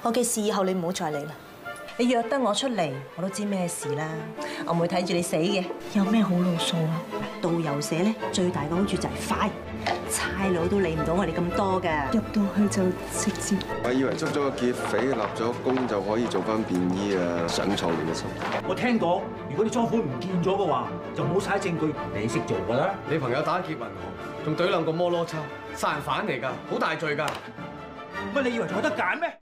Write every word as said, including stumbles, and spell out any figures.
我嘅事以後你唔好再理啦。你約得我出嚟，我都知咩事啦。我唔會睇住你死嘅。有咩好路數啊？導遊社咧最大嘅好處就係快，差佬都理唔到我哋咁多㗎。入到去就直接。 我以為捉咗個劫匪，立咗功就可以做翻便衣啊，想創業嘅心。 我聽講，如果你贓款唔見咗嘅話，就冇晒證據，你識做㗎啦。 你朋友打劫銀行，仲懟兩個摩羅差，殺人犯嚟㗎，好大罪㗎。 乜你以為仲有得揀咩？